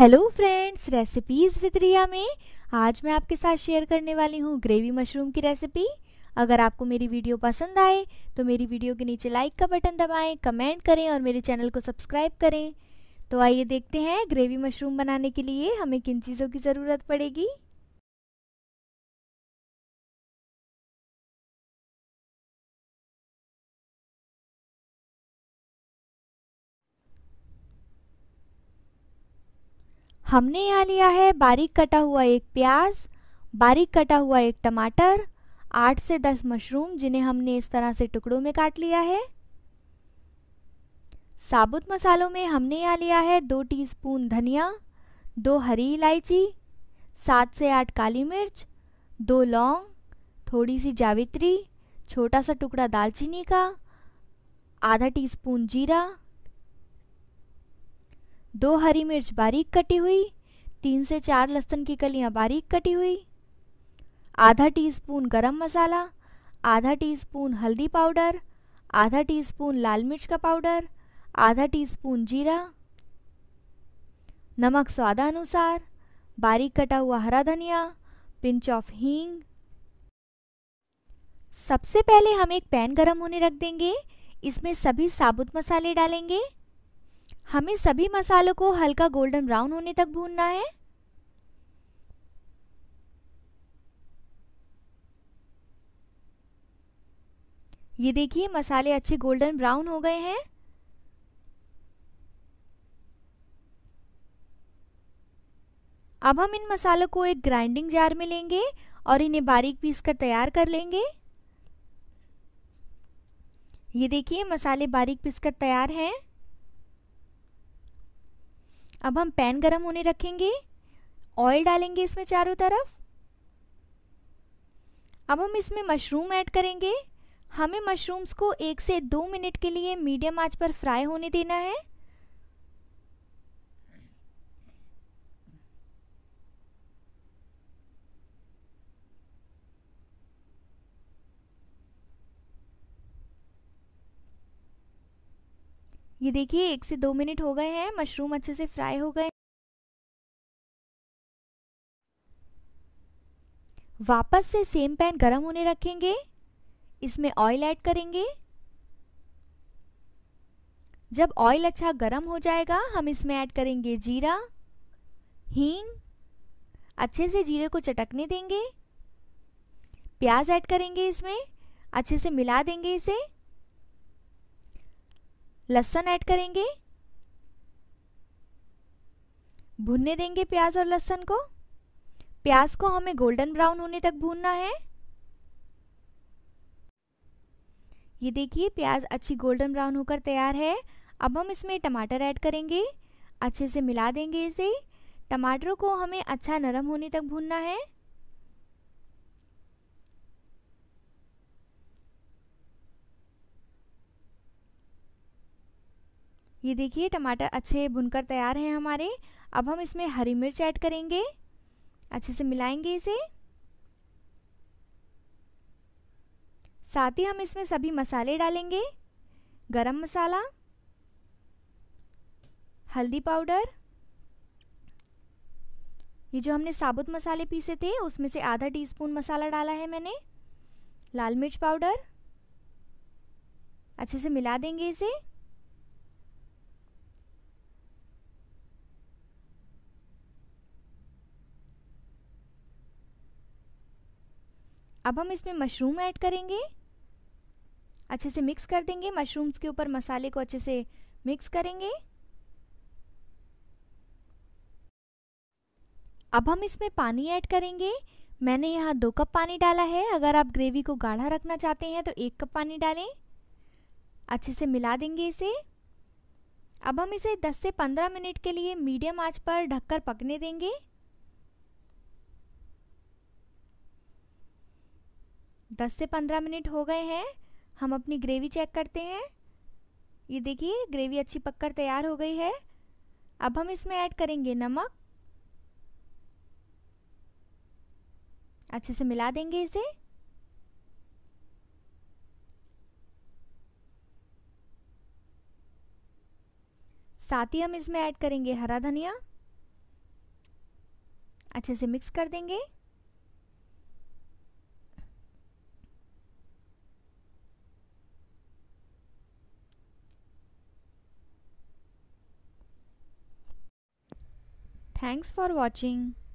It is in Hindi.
Hello friends, recipes with Riya में आज मैं आपके साथ शेयर करने वाली हूँ ग्रेवी मशरूम की रेसिपी। अगर आपको मेरी वीडियो पसंद आए तो मेरी वीडियो के नीचे लाइक का बटन दबाएं, कमेंट करें और मेरे चैनल को सब्सक्राइब करें। तो आइए देखते हैं ग्रेवी मशरूम बनाने के लिए हमें किन चीज़ों की ज़रूरत पड़ेगी। हमने यहाँ लिया है बारीक कटा हुआ एक प्याज, बारीक कटा हुआ एक टमाटर, 8 से 10 मशरूम जिन्हें हमने इस तरह से टुकड़ों में काट लिया है। साबुत मसालों में हमने यहाँ लिया है 2 टीस्पून धनिया, 2 हरी इलायची, 7 से 8 काली मिर्च, 2 लौंग, थोड़ी सी जावित्री, छोटा सा टुकड़ा दालचीनी का, आधा टीस्पून जीरा, 2 हरी मिर्च बारीक कटी हुई, 3 से 4 लहसुन की कलियां बारीक कटी हुई, आधा टीस्पून गरम मसाला, आधा टीस्पून हल्दी पाउडर, आधा टीस्पून लाल मिर्च का पाउडर, आधा टीस्पून जीरा, नमक स्वादानुसार, बारीक कटा हुआ हरा धनिया, पिंच ऑफ हींग। सबसे पहले हम एक पैन गरम होने रख देंगे। इसमें सभी साबुत मसाले डालेंगे। हमें सभी मसालों को हल्का गोल्डन ब्राउन होने तक भूनना है। ये देखिए मसाले अच्छे गोल्डन ब्राउन हो गए हैं। अब हम इन मसालों को एक ग्राइंडिंग जार में लेंगे और इन्हें बारीक पीस कर तैयार कर लेंगे। ये देखिए मसाले बारीक पीस कर तैयार हैं। अब हम पैन गरम होने रखेंगे, ऑयल डालेंगे इसमें चारों तरफ। अब हम इसमें मशरूम ऐड करेंगे। हमें मशरूम्स को 1 से 2 मिनट के लिए मीडियम आंच पर फ्राई होने देना है। ये देखिए 1 से 2 मिनट हो गए हैं, मशरूम अच्छे से फ्राई हो गए। वापस से सेम पैन गरम होने रखेंगे, इसमें ऑयल ऐड करेंगे। जब ऑयल अच्छा गरम हो जाएगा हम इसमें ऐड करेंगे जीरा, हींग, अच्छे से जीरे को चटकने देंगे। प्याज ऐड करेंगे, इसमें अच्छे से मिला देंगे इसे। लहसुन ऐड करेंगे, भुनने देंगे प्याज और लहसुन को। प्याज को हमें गोल्डन ब्राउन होने तक भूनना है। ये देखिए प्याज अच्छी गोल्डन ब्राउन होकर तैयार है। अब हम इसमें टमाटर ऐड करेंगे, अच्छे से मिला देंगे इसे। टमाटरों को हमें अच्छा नरम होने तक भूनना है। ये देखिए टमाटर अच्छे भुनकर तैयार हैं हमारे। अब हम इसमें हरी मिर्च ऐड करेंगे, अच्छे से मिलाएंगे इसे। साथ ही हम इसमें सभी मसाले डालेंगे, गरम मसाला, हल्दी पाउडर, ये जो हमने साबुत मसाले पीसे थे उसमें से आधा टीस्पून मसाला डाला है मैंने, लाल मिर्च पाउडर, अच्छे से मिला देंगे इसे। अब हम इसमें मशरूम ऐड करेंगे, अच्छे से मिक्स कर देंगे। मशरूम्स के ऊपर मसाले को अच्छे से मिक्स करेंगे। अब हम इसमें पानी ऐड करेंगे। मैंने यहाँ 2 कप पानी डाला है। अगर आप ग्रेवी को गाढ़ा रखना चाहते हैं तो 1 कप पानी डालें। अच्छे से मिला देंगे इसे। अब हम इसे 10 से 15 मिनट के लिए मीडियम आंच पर ढककर पकने देंगे। 10 से 15 मिनट हो गए हैं। हम अपनी ग्रेवी चेक करते हैं। ये देखिए ग्रेवी अच्छी पककर तैयार हो गई है। अब हम इसमें ऐड करेंगे नमक, अच्छे से मिला देंगे इसे। साथ ही हम इसमें ऐड करेंगे हरा धनिया, अच्छे से मिक्स कर देंगे। Thanks for watching.